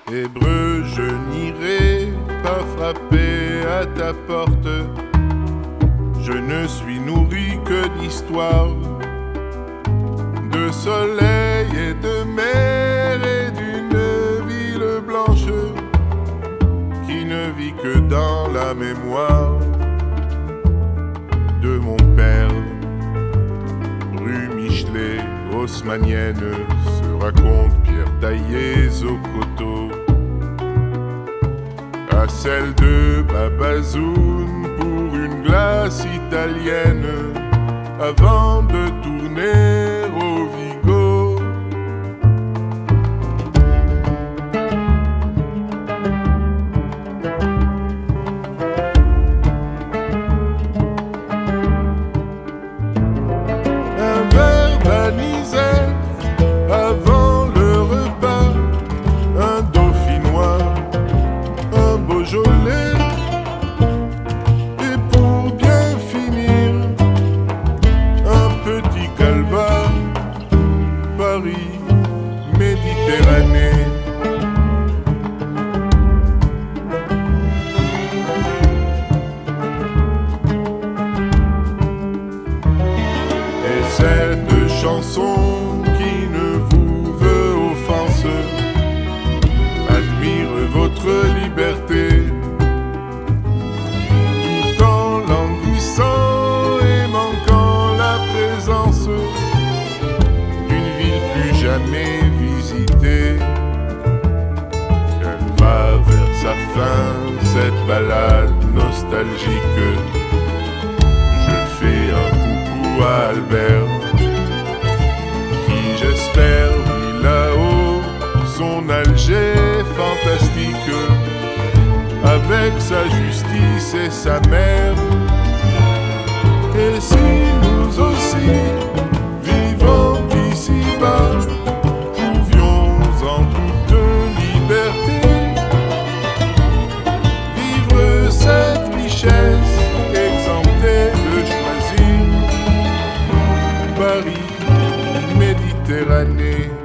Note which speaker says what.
Speaker 1: Hébreu, je n'irai pas frapper à ta porte. Je ne suis nourri que d'histoires, de soleil et de mer et d'une ville blanche qui ne vit que dans la mémoire de mon père. Rue Michelet, haussmannienne, se raconte pierre taillées au coteau. À celle de Babazoun pour une glace italienne avant de tourner au Vigo. Un verre d'anisette avant le repas, un dauphinois, un beaujolais, et pour bien finir, un petit calva, Paris, Méditerranée. Et cette chanson qui ne vous veut offense admire votre liberté, tout en languissant et manquant la présence d'une ville plus jamais visitée. Elle va vers sa fin, cette balade nostalgique. Je fais un coucou à Albert, qui j'espère vit là-haut son Alger fantastique, avec sa justice et sa mère. Et si nous aussi, vivant ici-bas, pouvions en toute liberté vivre cette richesse, exemptée de choisir Paris, Méditerranée.